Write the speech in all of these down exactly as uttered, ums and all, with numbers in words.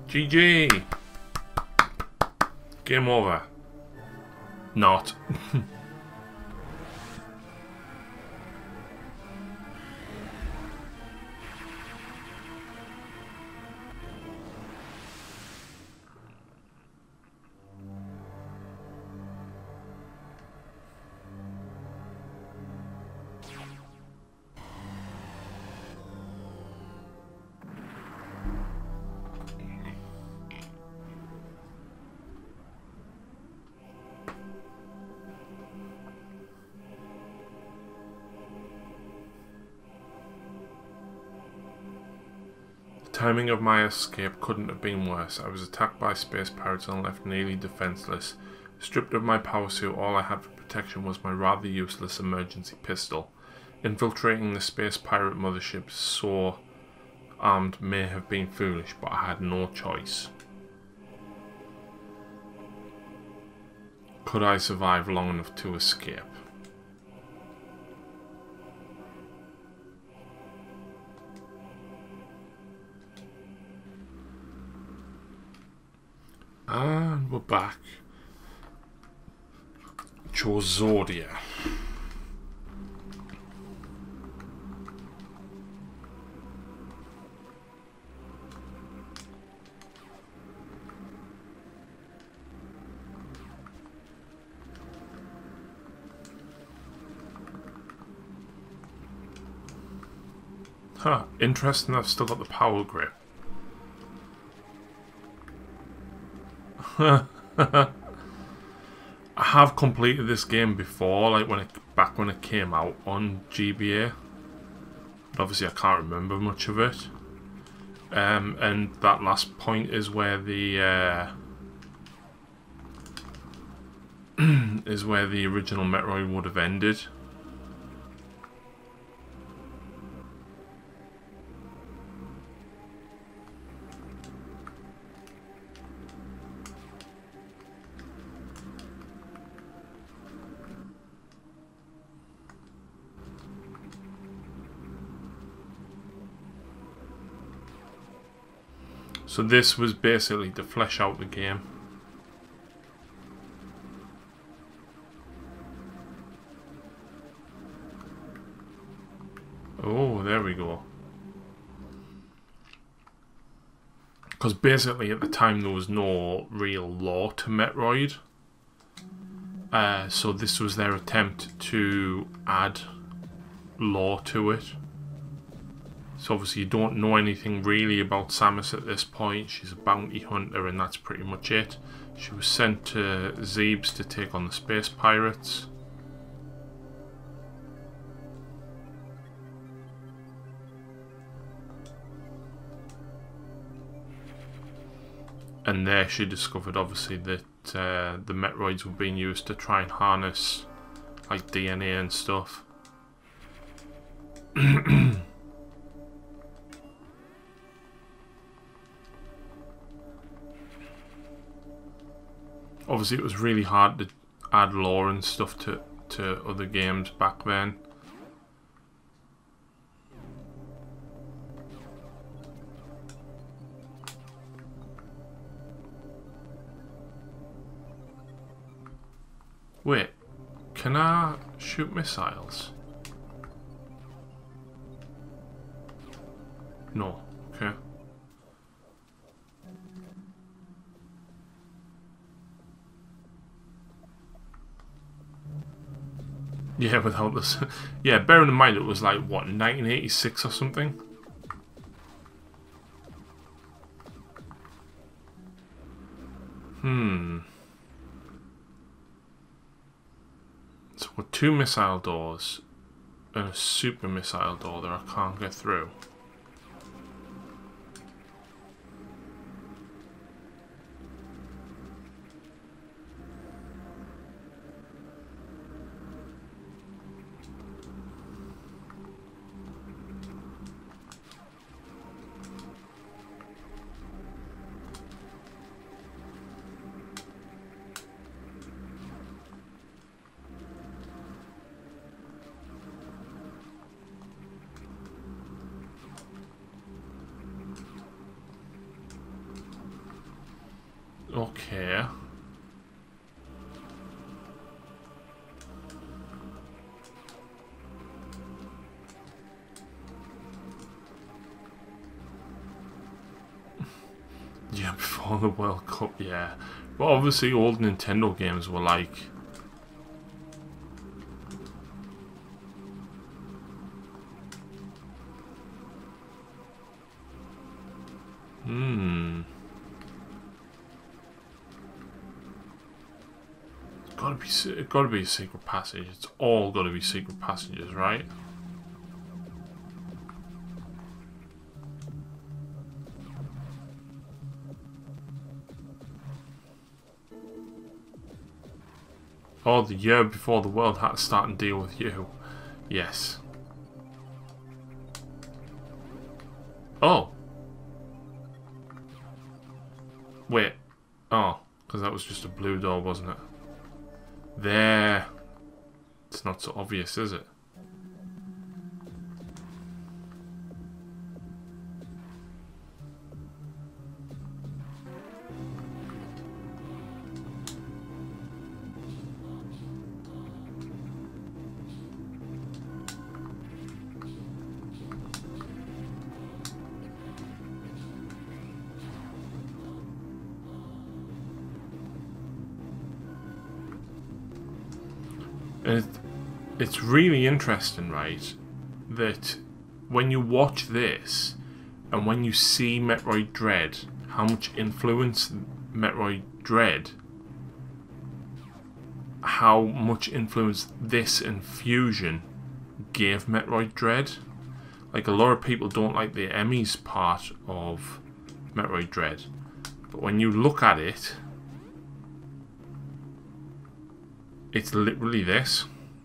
G G! Game over. Not. The timing of my escape couldn't have been worse. I was attacked by space pirates and left nearly defenseless. Stripped of my power suit, all I had for protection was my rather useless emergency pistol. Infiltrating the space pirate mothership so armed may have been foolish, but I had no choice. Could I survive long enough to escape? And we're back. Chozodia. Huh, interesting, I've still got the power grip. I have completed this game before, like when it back when it came out on G B A. But obviously I can't remember much of it. Um, and that last point is where the uh, is where the original Metroid would have ended. So this was basically to flesh out the game. Oh, there we go. Because basically at the time there was no real lore to Metroid. Uh, so this was their attempt to add lore to it. So obviously you don't know anything really about Samus at this point. She's a bounty hunter and that's pretty much it. She was sent to Zebes to take on the space pirates. And there she discovered obviously that uh, the Metroids were being used to try and harness like D N A and stuff. Obviously it was really hard to add lore and stuff to, to other games back then. Wait, can I shoot missiles? No, okay. Yeah, without this. Yeah, bearing in mind it was like, what, nineteen eighty-six or something? Hmm. So with two missile doors and a super missile door that I can't get through. Okay. Yeah, before the World Cup, yeah. But obviously old Nintendo games were like... Hmm... It's gotta be, it's gotta be a secret passage. It's all gotta be secret passages, right? Oh, the year before the world had to start and deal with you. Yes. Oh. Wait. Oh, because that was just a blue door, wasn't it? There. It's not so obvious, is it? And it, it's really interesting, right, that when you watch this and when you see Metroid Dread, how much influence Metroid Dread, how much influence this and Fusion gave Metroid Dread. Like, a lot of people don't like the Emmys part of Metroid Dread, but when you look at it, it's literally this.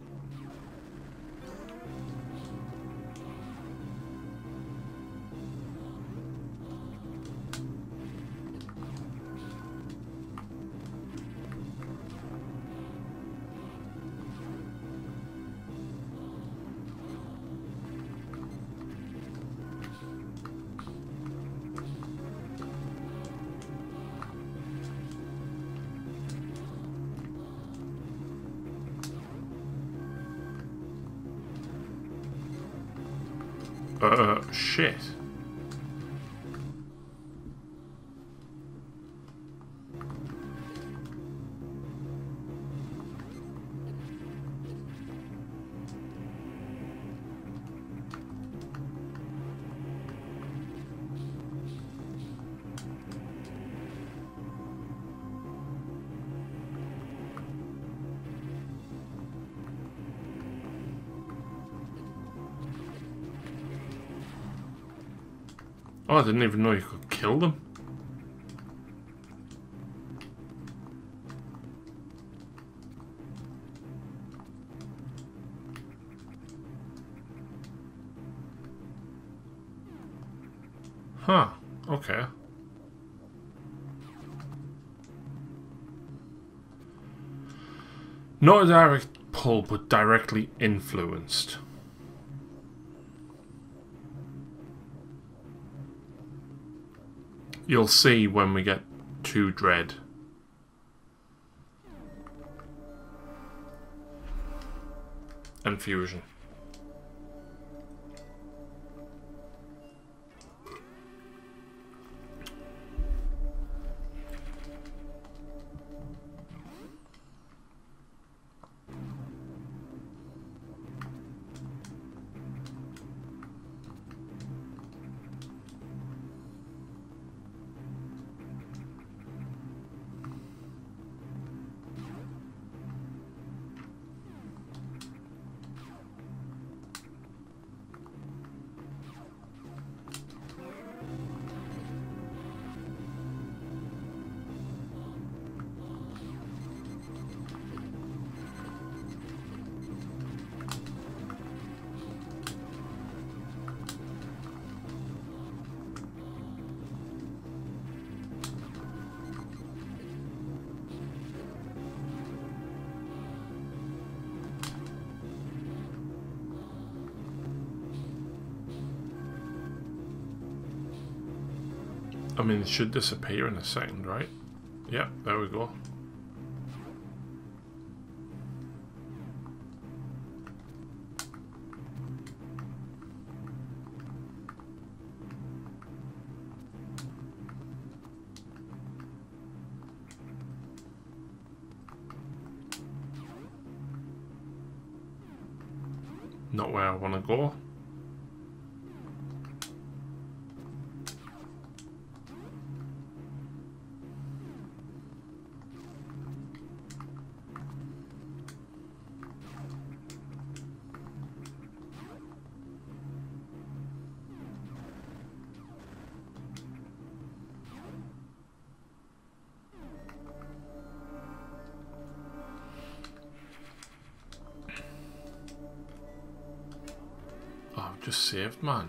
Uh, shit. Oh, I didn't even know you could kill them. Huh, okay. Not a direct pull, but directly influenced. You'll see when we get to Dread. And Fusion. I mean, it should disappear in a second, right? Yep, there we go. Not where I want to go. Oh, I've just saved, man.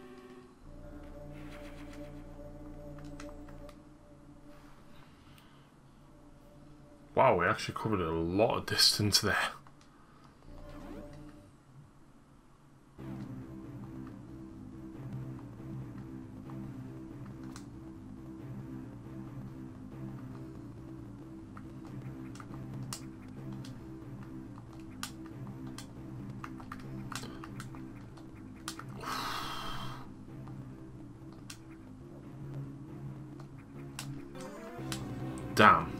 Wow, we actually covered a lot of distance there. Damn.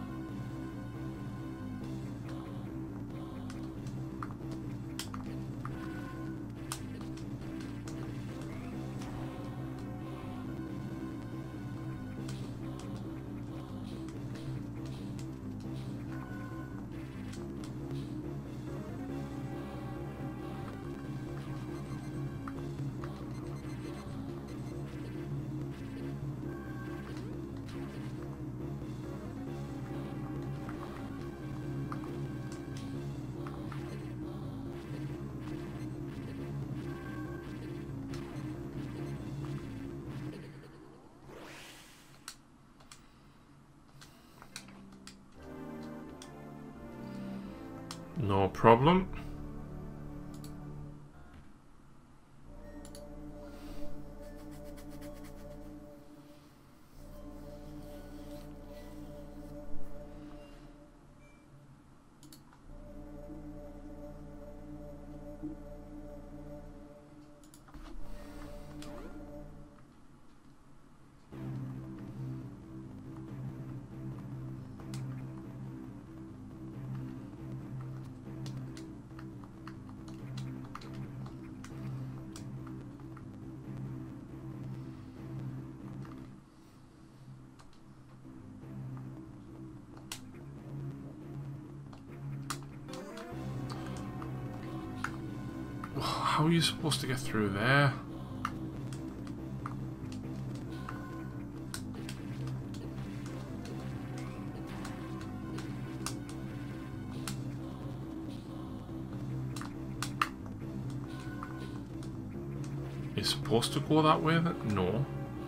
No problem. How are you supposed to get through there? You're supposed to go that way? Then? No.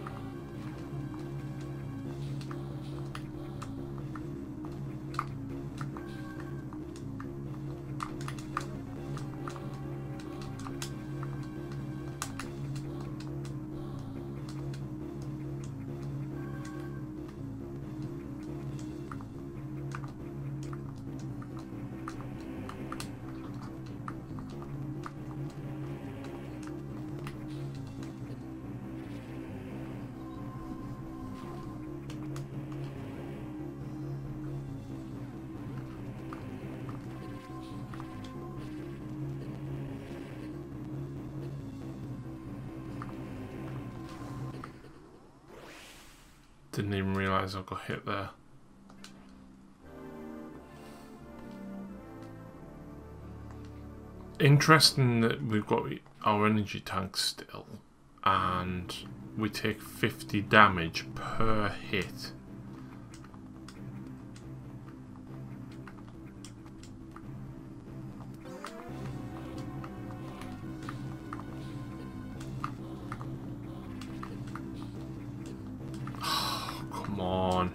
Didn't even realise I got hit there. Interesting that we've got our energy tank still, and we take fifty damage per hit. Come on.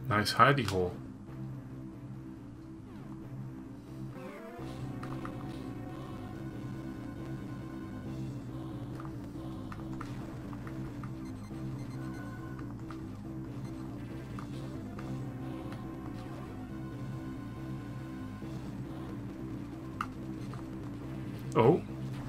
Nice hidey hole. Oh.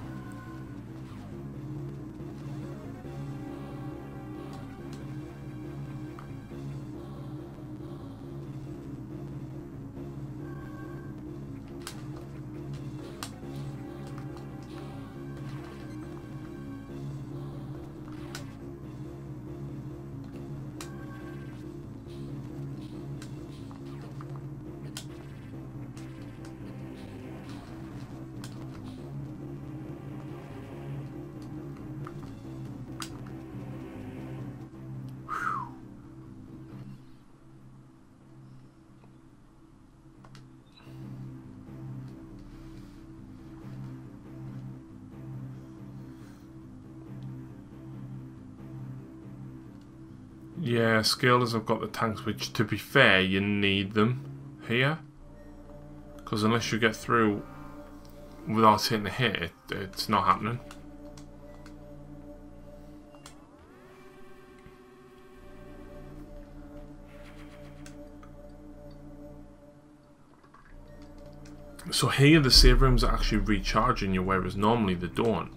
Yeah, scalers have got the tanks, which, to be fair, you need them here. Because unless you get through without hitting the hit, it, it's not happening. So here the save rooms are actually recharging you, whereas normally they don't.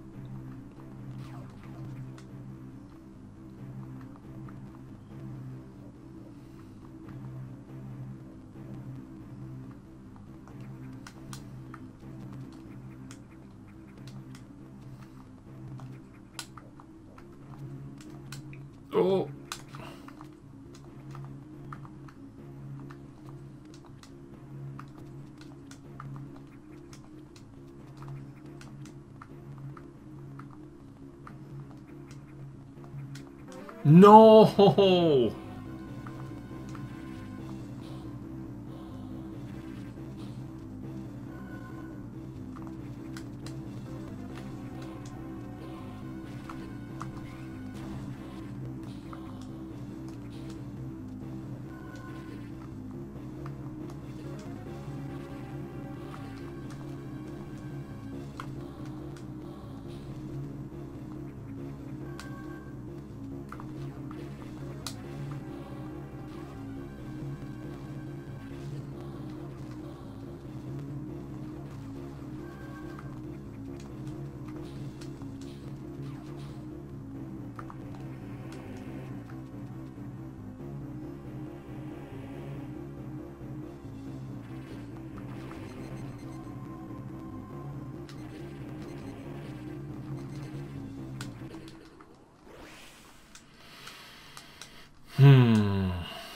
Oh. No. Hmm.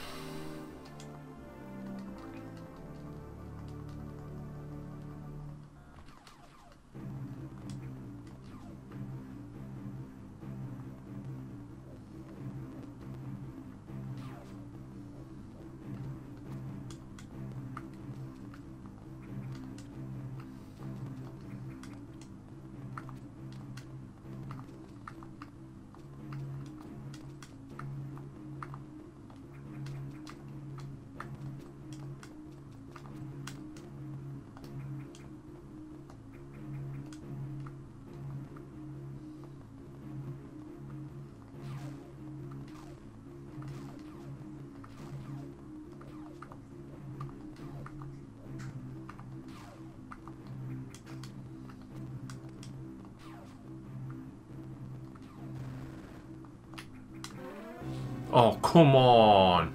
Oh, come on.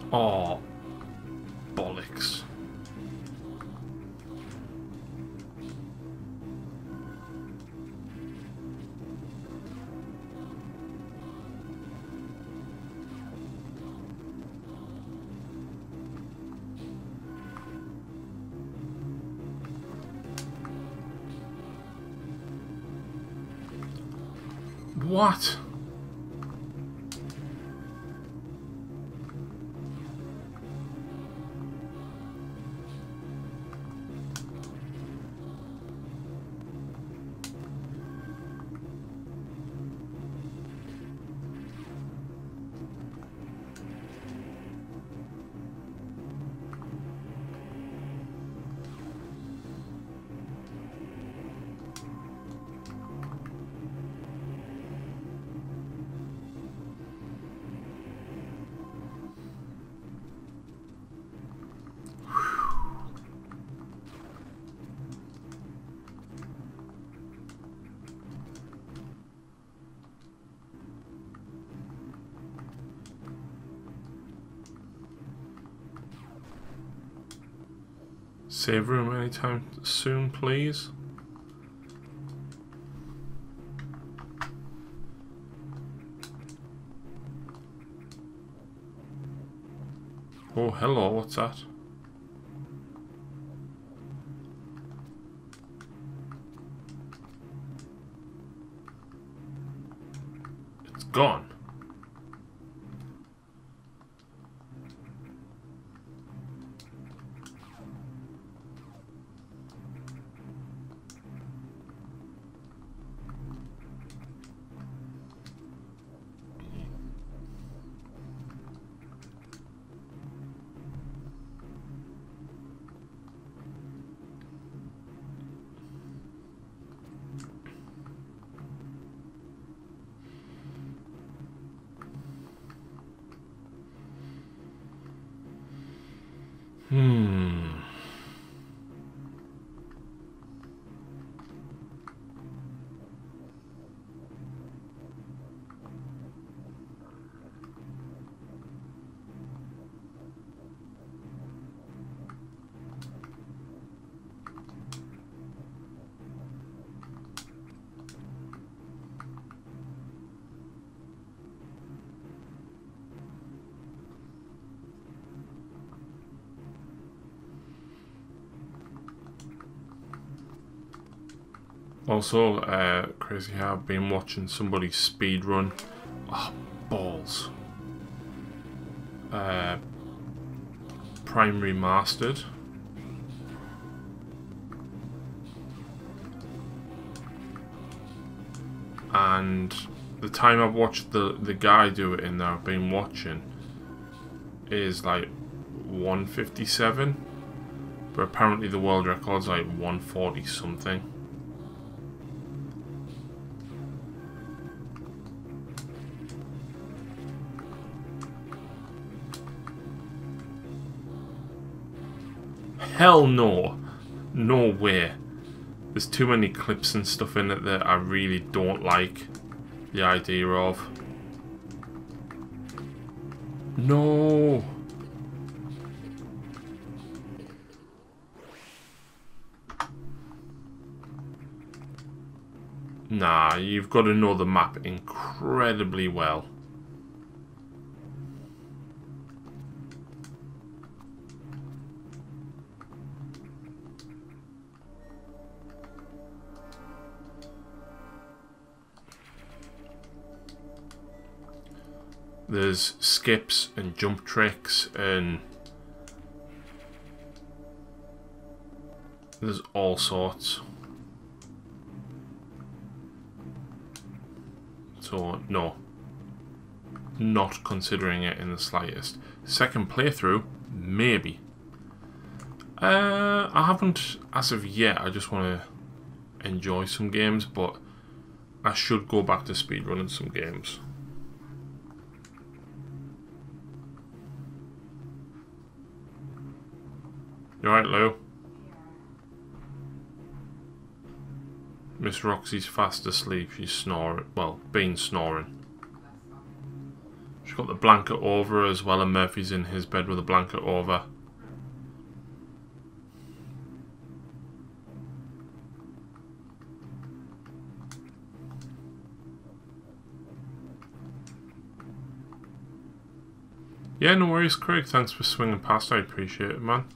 Oh, bollocks. What? Save room anytime soon, please. Oh, hello, what's that? It's gone. Hmm. Also, uh, crazy how I've been watching somebody speed run. Oh, balls. Uh, Prime Remastered. And the time I've watched the, the guy do it in there, I've been watching, is like one fifty-seven. But apparently the world record's like one forty something. Hell no. No way. There's too many clips and stuff in it that I really don't like the idea of. No. Nah, you've got to know the map incredibly well. There's skips and jump tricks and there's all sorts. So, no. Not considering it in the slightest. Second playthrough, maybe. Uh, I haven't, as of yet, I just want to enjoy some games, but I should go back to speedrunning some games. You alright, Lou? Miss Roxy's fast asleep. She's snoring. Well, been snoring. She got the blanket over as well, and Murphy's in his bed with a blanket over. Yeah, no worries, Craig. Thanks for swinging past. I appreciate it, man.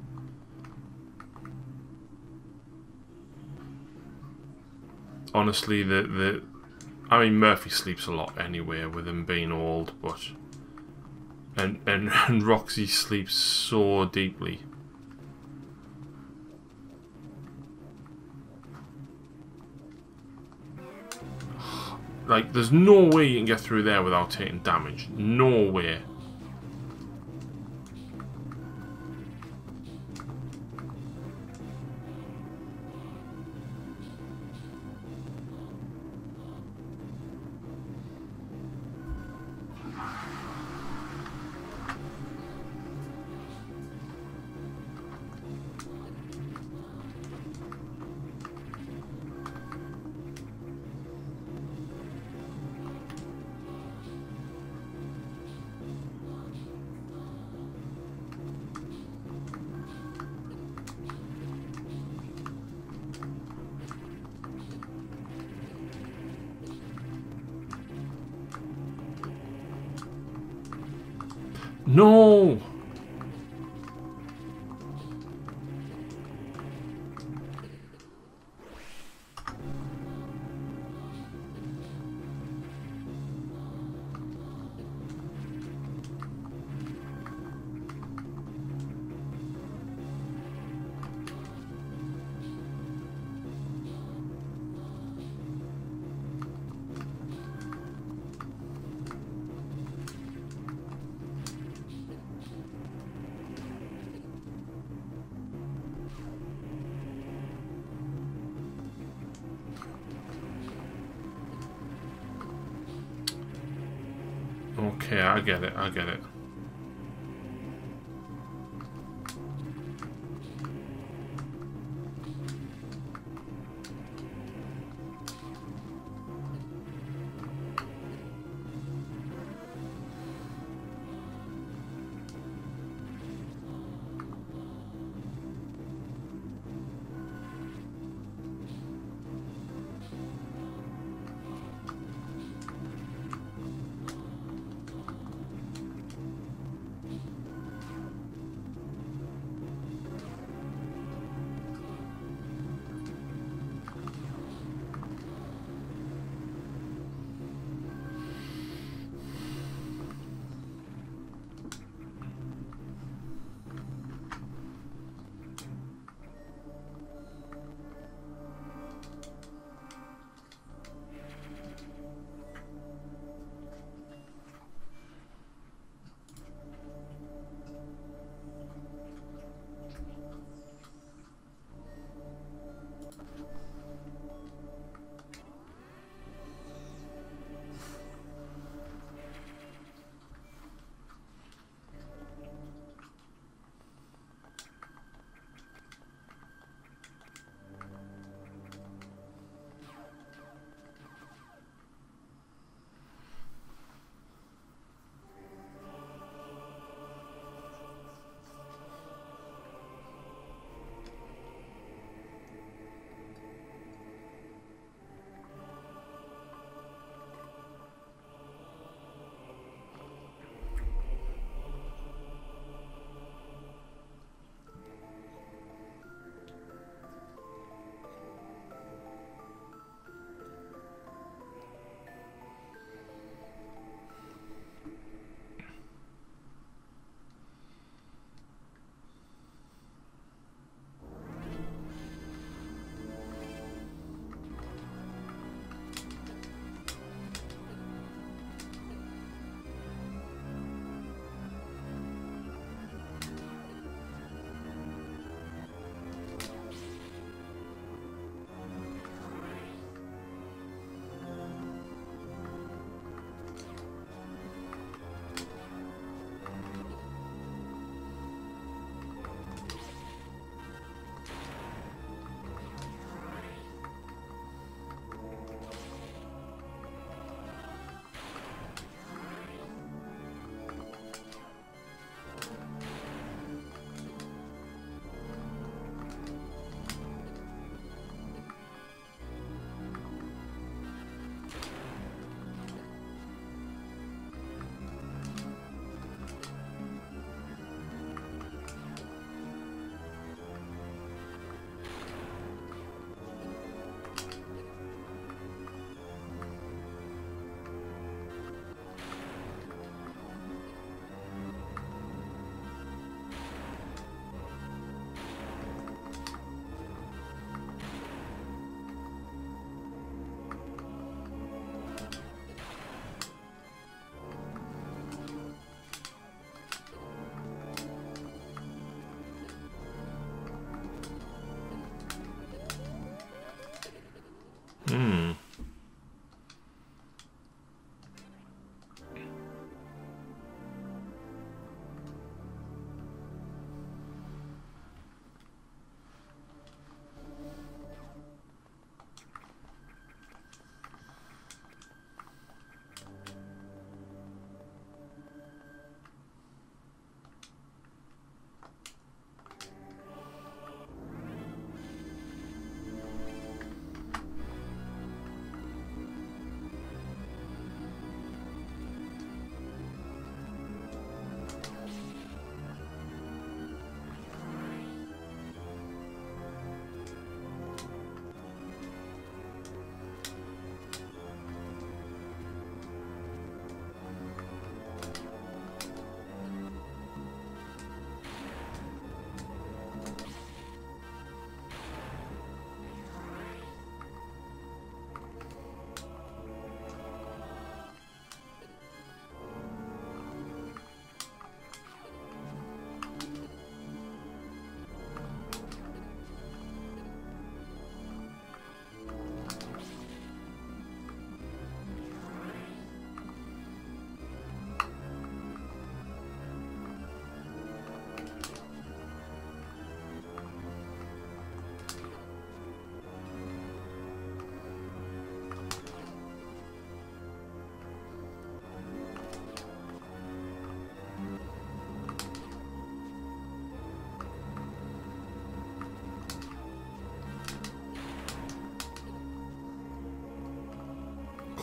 Honestly, the the I mean, Murphy sleeps a lot anyway, with him being old, but and and, and Roxy sleeps so deeply. Like, there's no way you can get through there without taking damage. No way. No! Okay, I get it, I get it.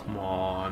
Come on.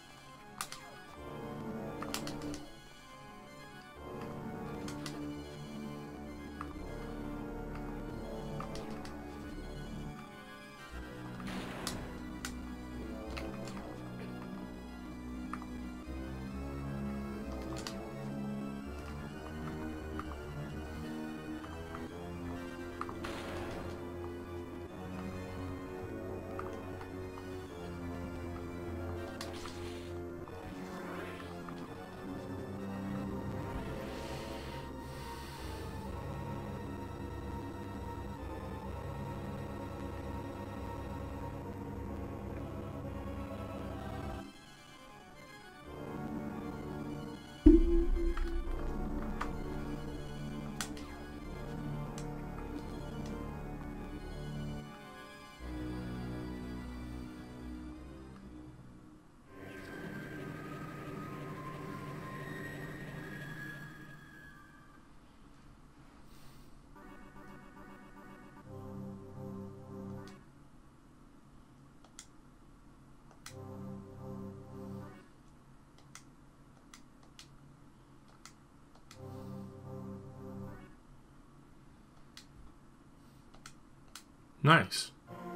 Nice.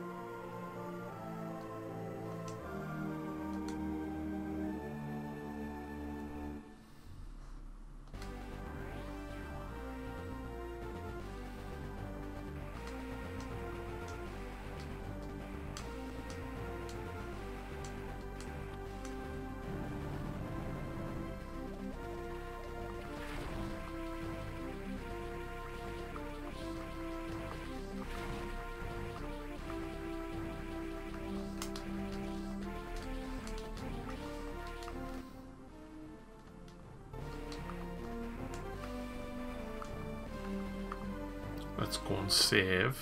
Let's go and save.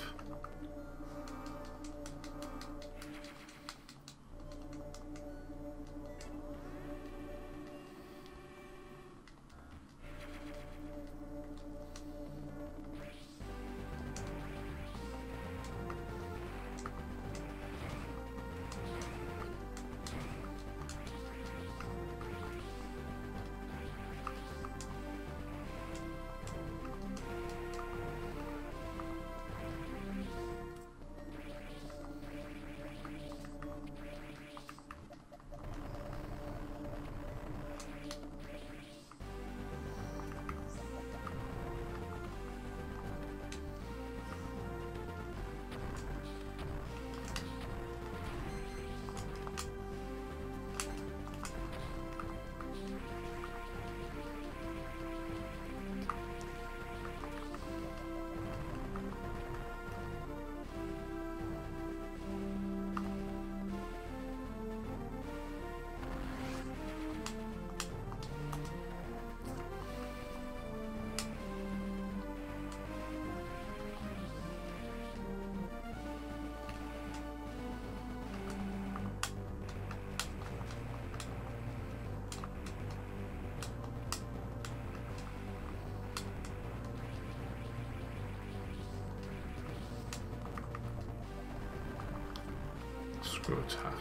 Screw attack.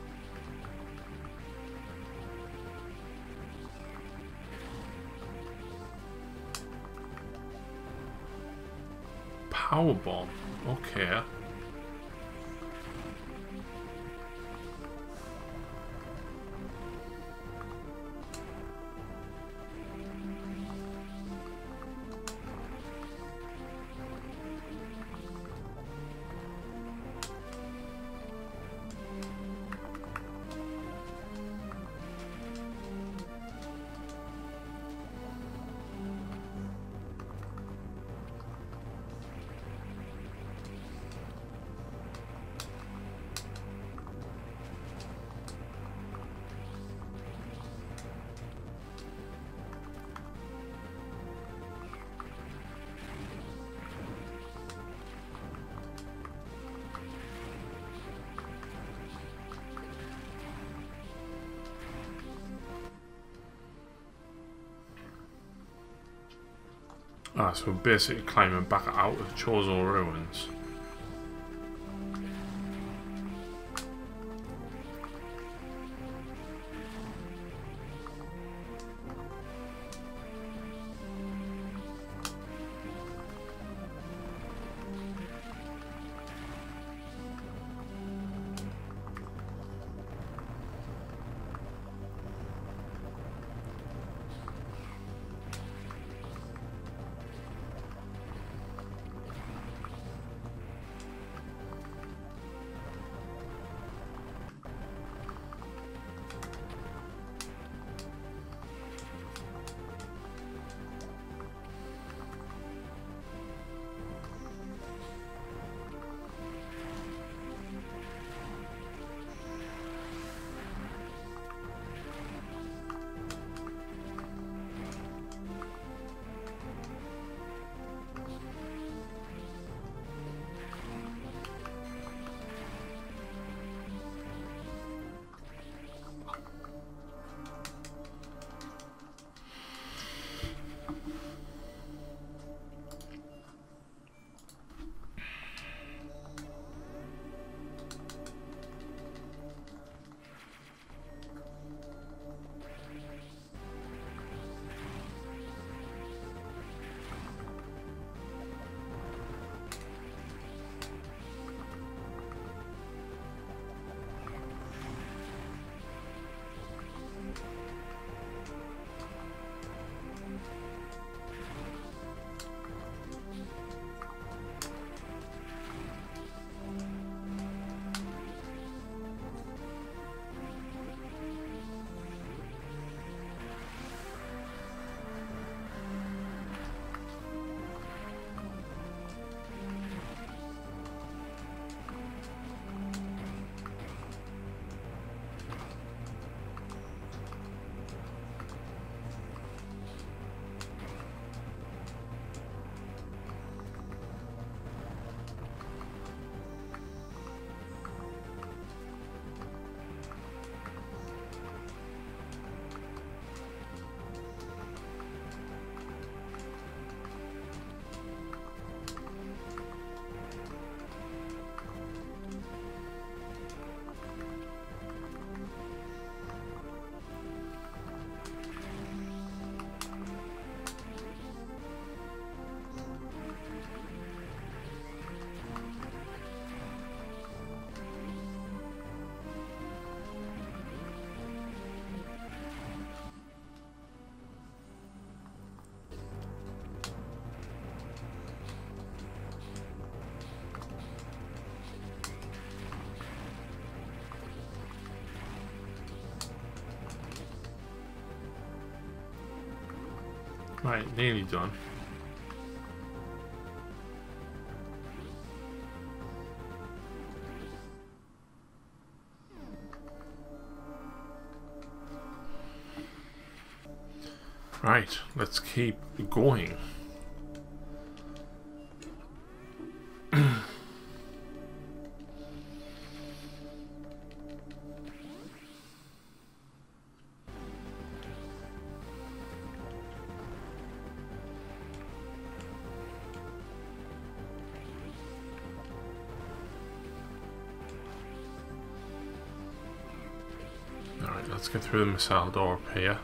Power bomb. Okay. Ah, so we're basically climbing back out of Chozo Ruins. Right, nearly done. Right, let's keep going. Alright, let's get through the missile door up here.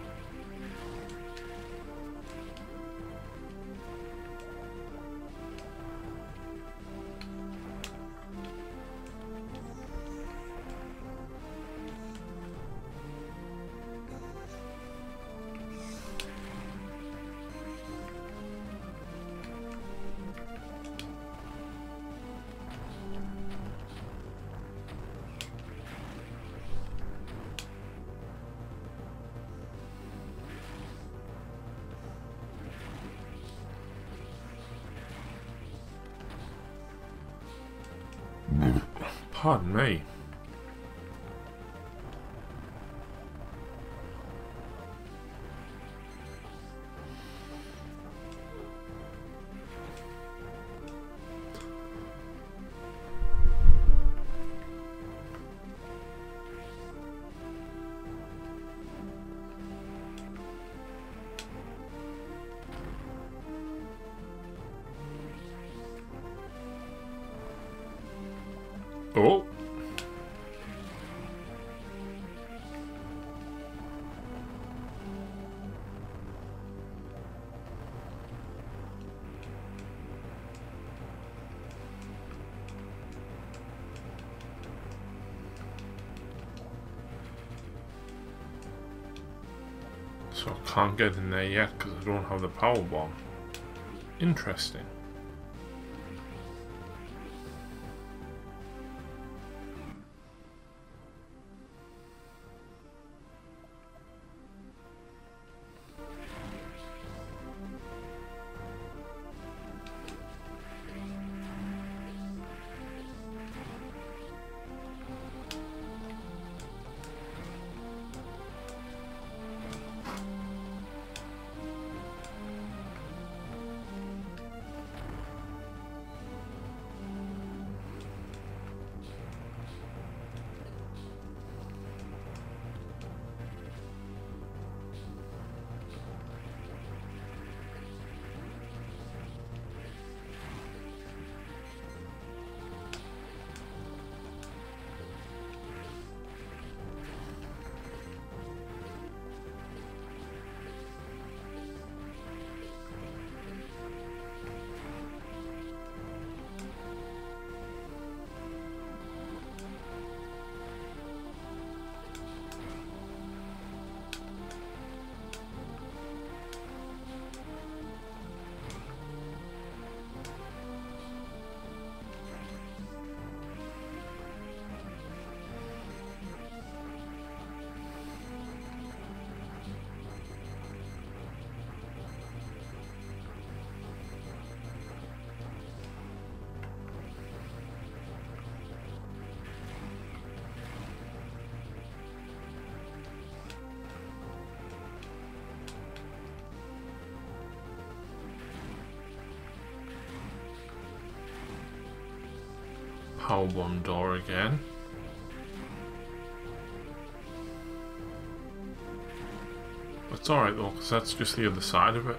Pardon me. Oh. So I can't get in there yet because I don't have the power bomb. Interesting. Power bomb door again. That's alright though, because that's just the other side of it.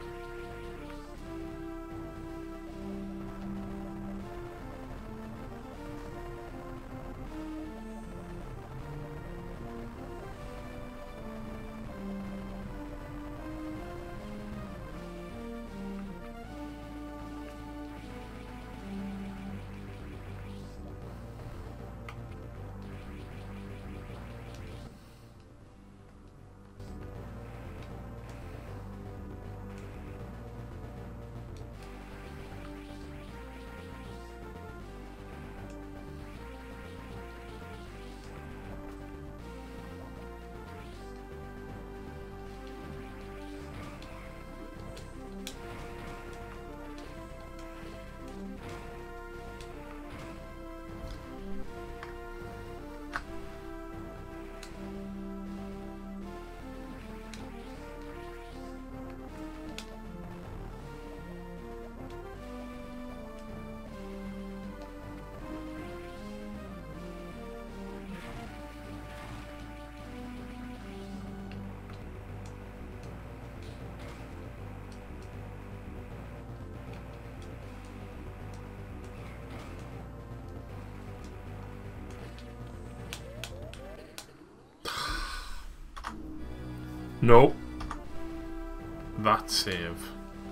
No. That save.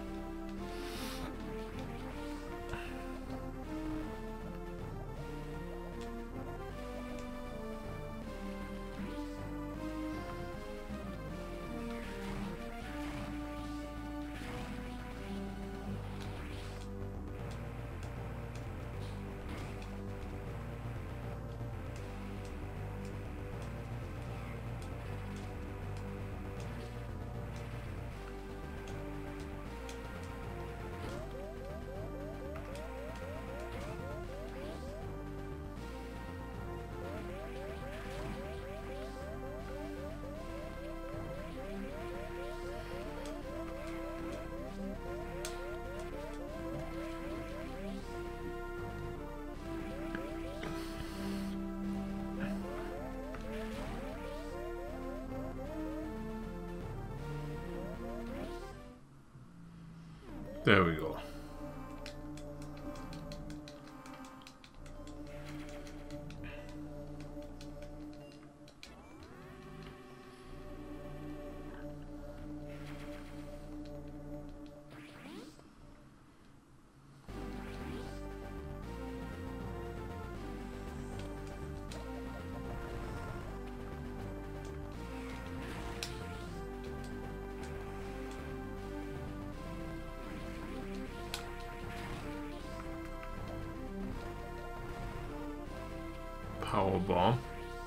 There we go. Power bomb.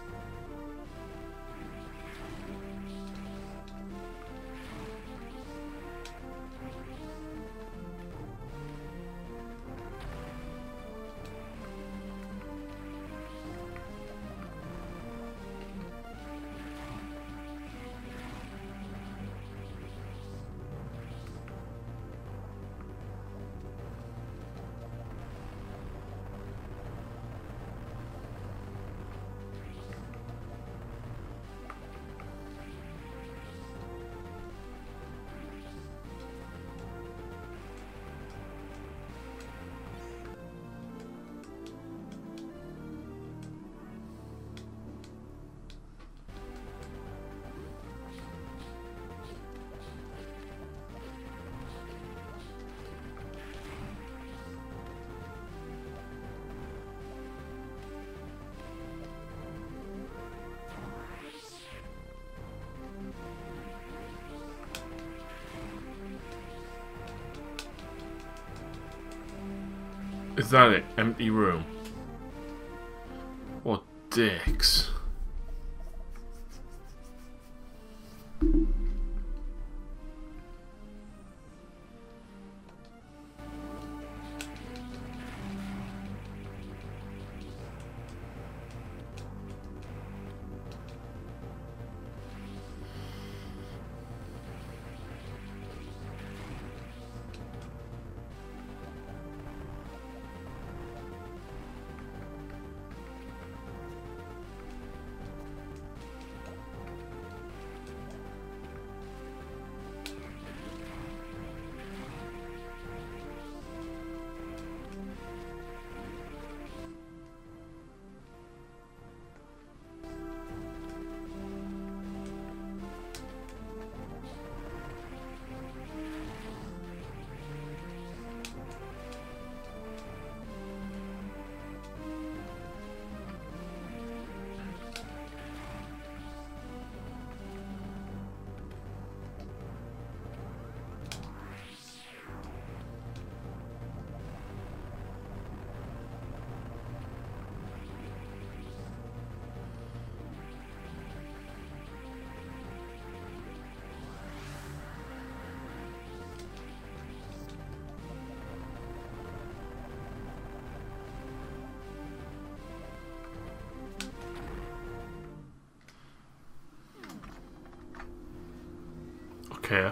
Is that it? Empty room? What dicks? Okay.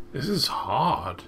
This is hard.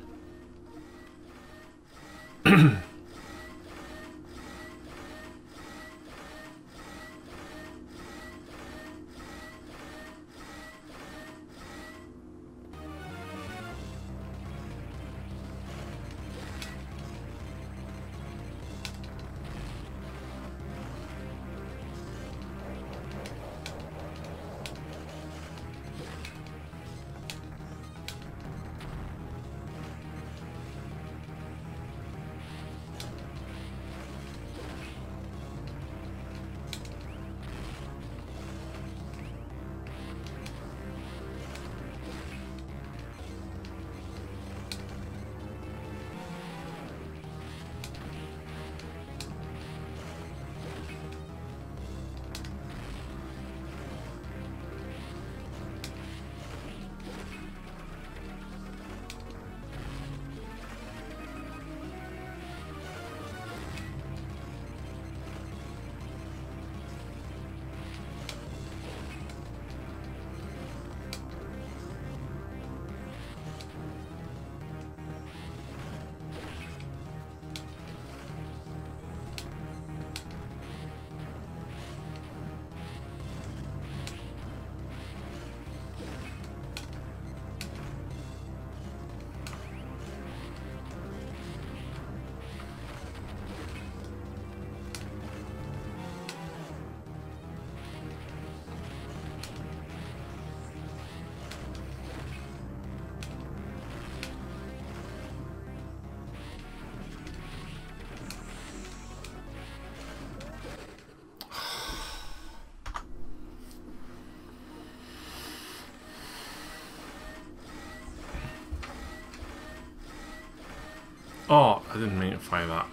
Oh, I didn't mean to fire that.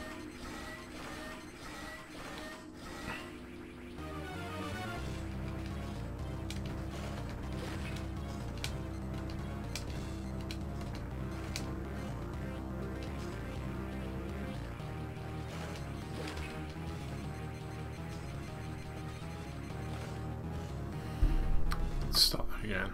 Let's start that again.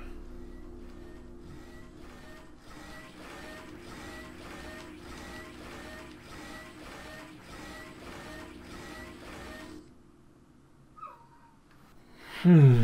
Hmm.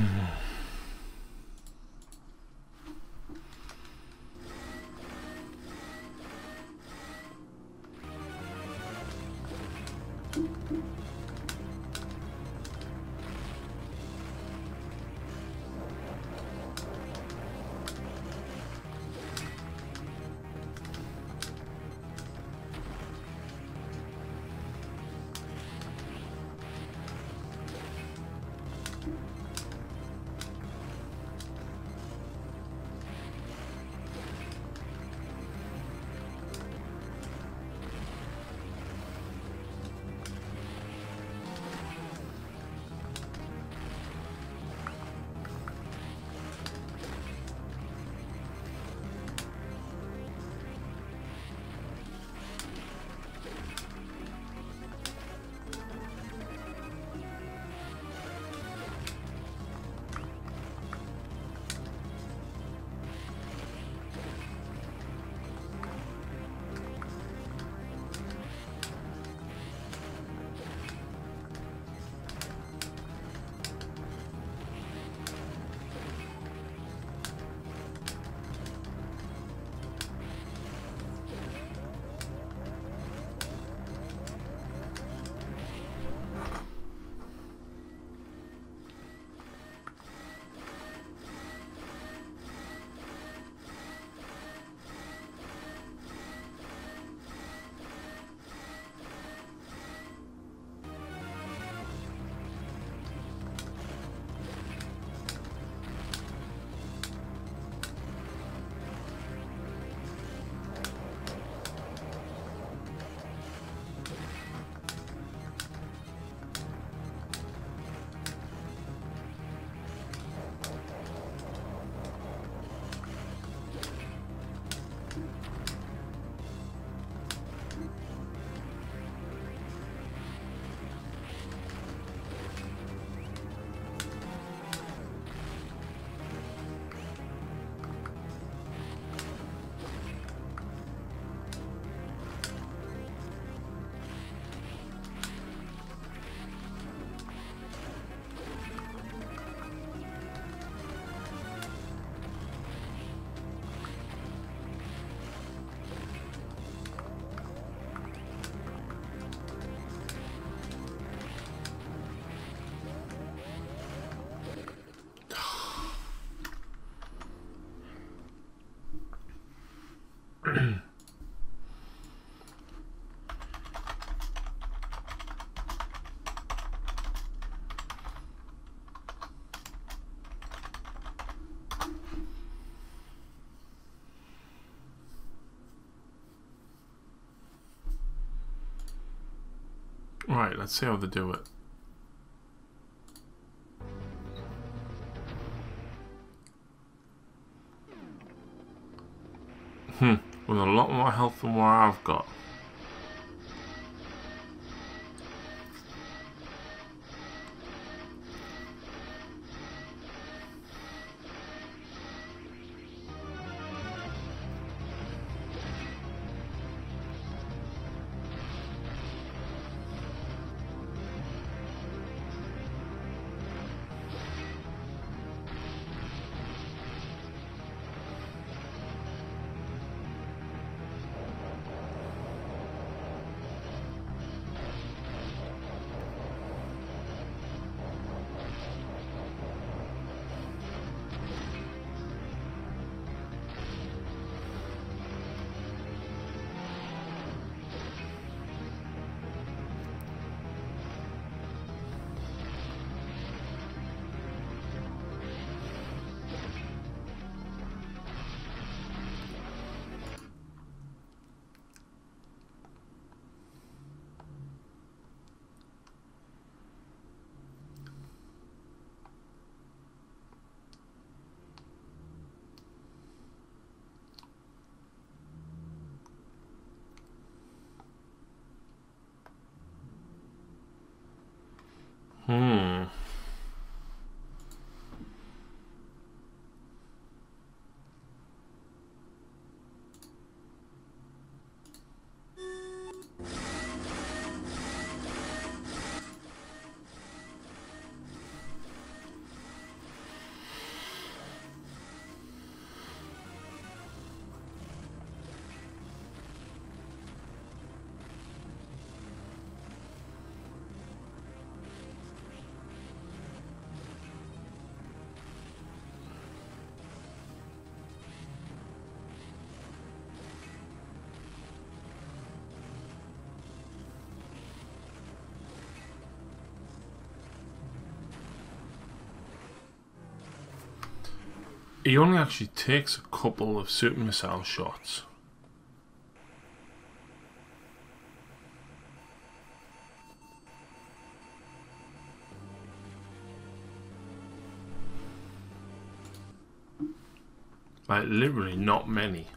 Right, let's see how they do it. Hmm, with a lot more health than what I've got. Hmm. He only actually takes a couple of super missile shots. Like, literally not many.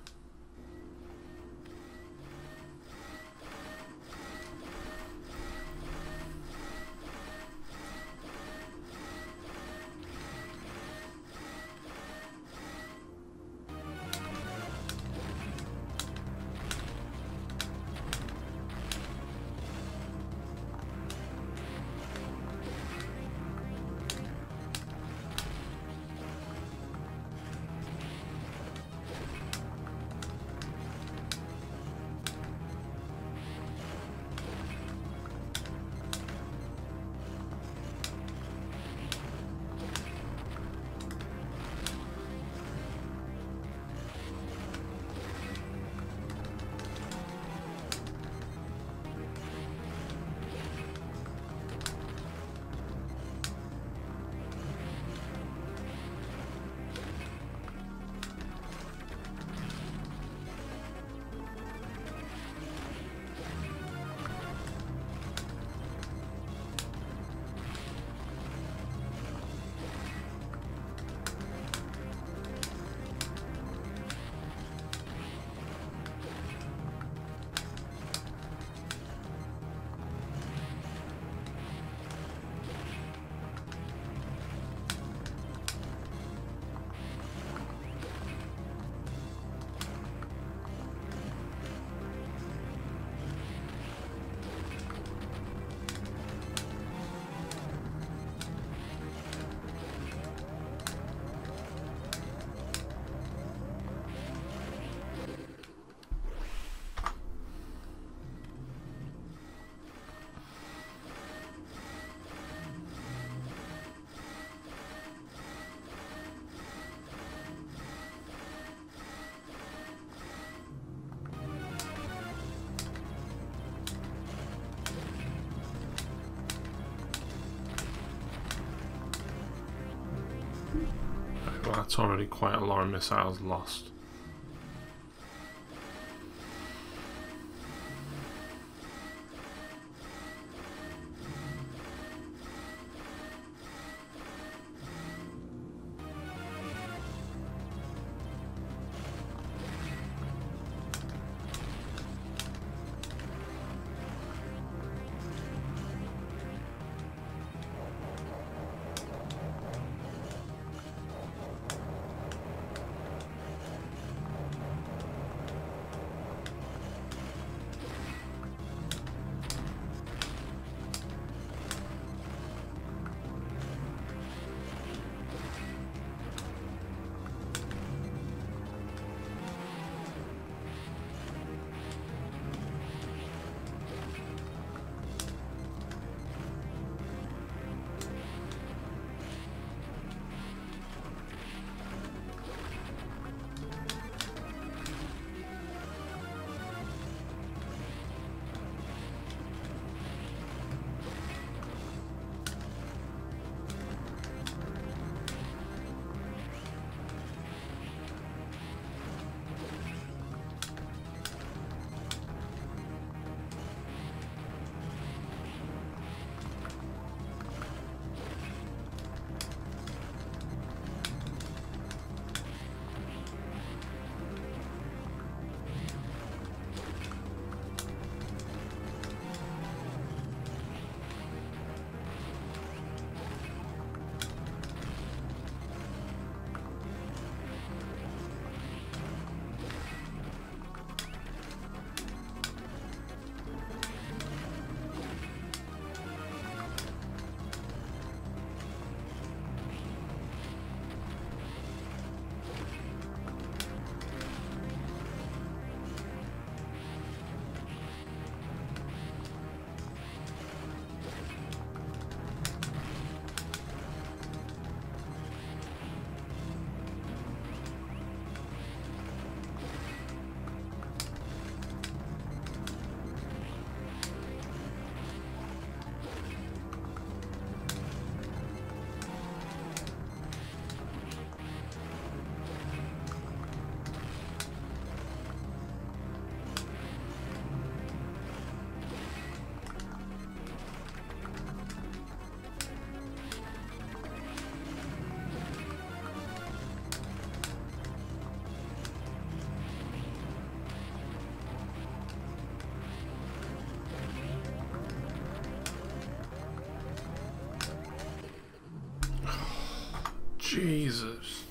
Well, that's already quite a lot of missiles lost. Jesus.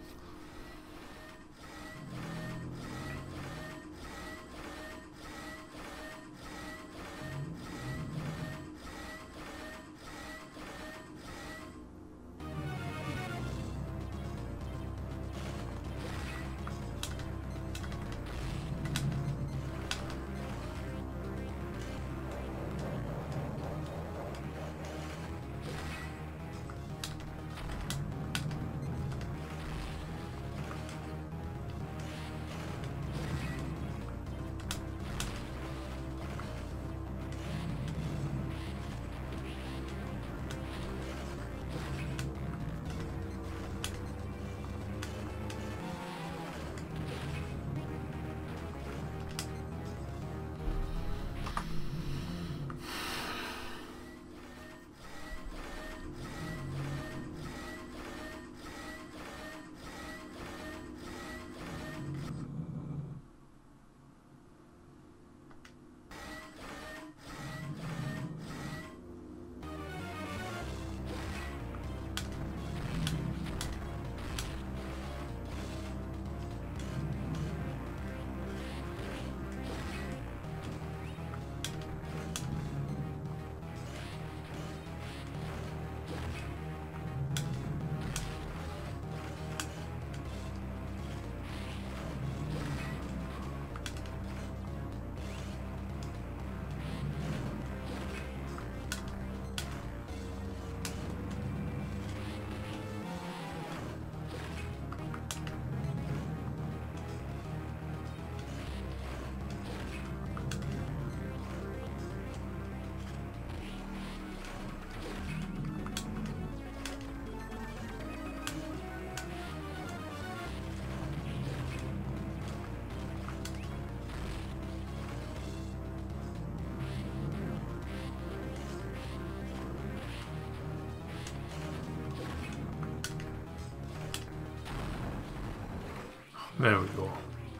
There we go.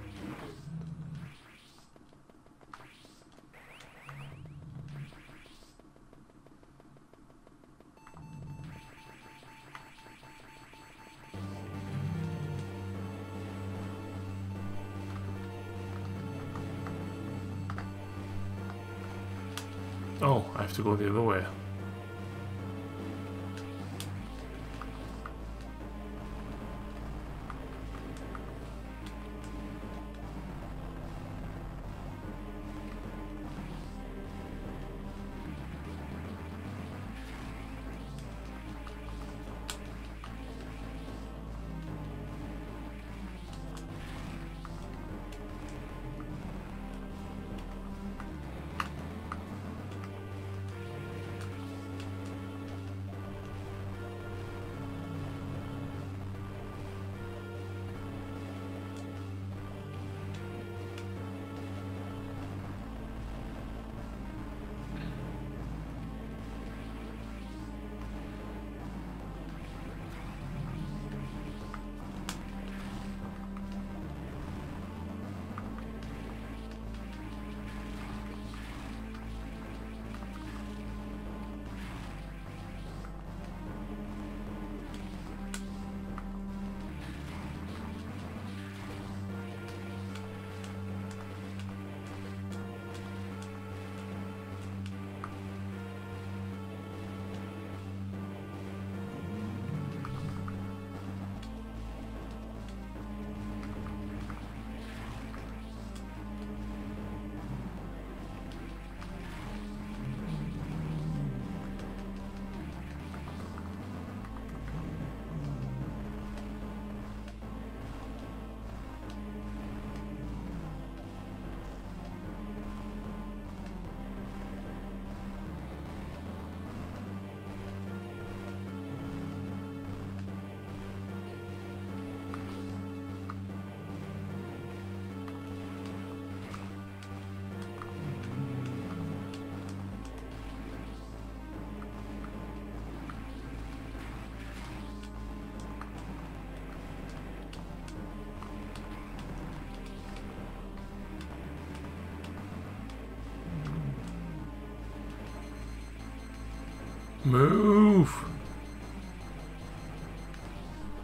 Oh, I have to go the other way. Move!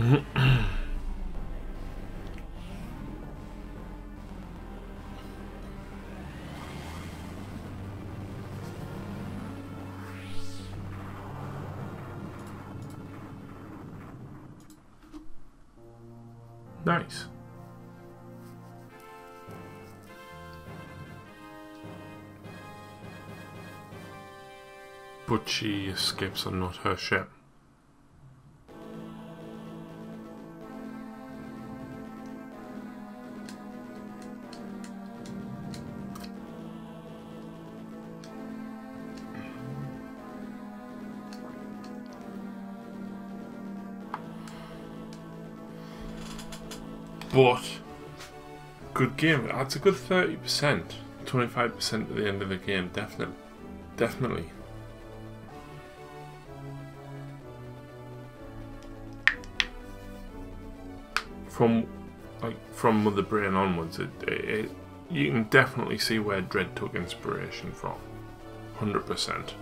Nice. But she escapes on not her ship. But good game. That's a good thirty percent, twenty-five percent at the end of the game. Definitely, definitely. From like from Mother Brain onwards, it, it, it you can definitely see where Dread took inspiration from. Hundred percent.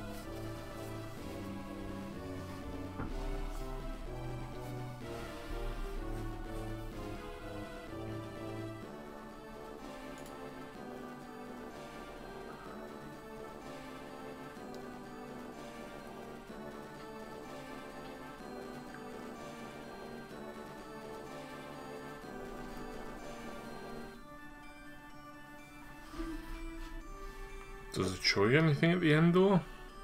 Does it show you anything at the end though?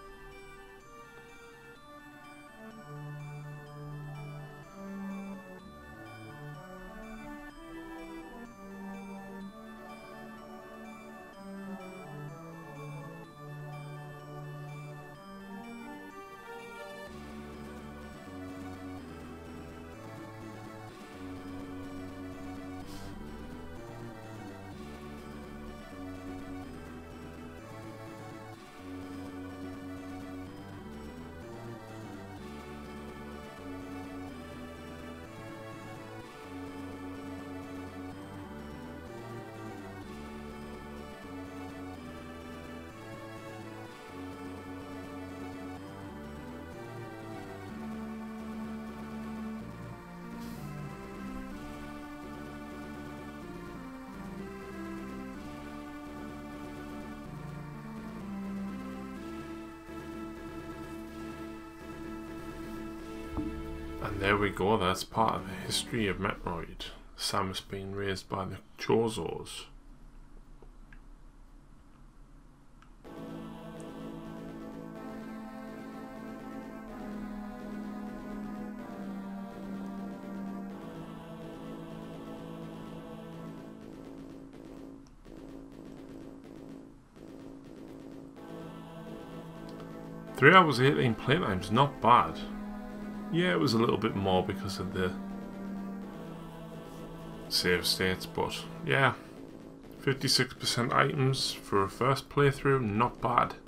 And there we go, that's part of the history of Metroid. Samus being raised by the Chozos. Three hours eighteen playtime's not bad. Yeah, it was a little bit more because of the save states, but yeah, fifty-six percent items for a first playthrough, not bad.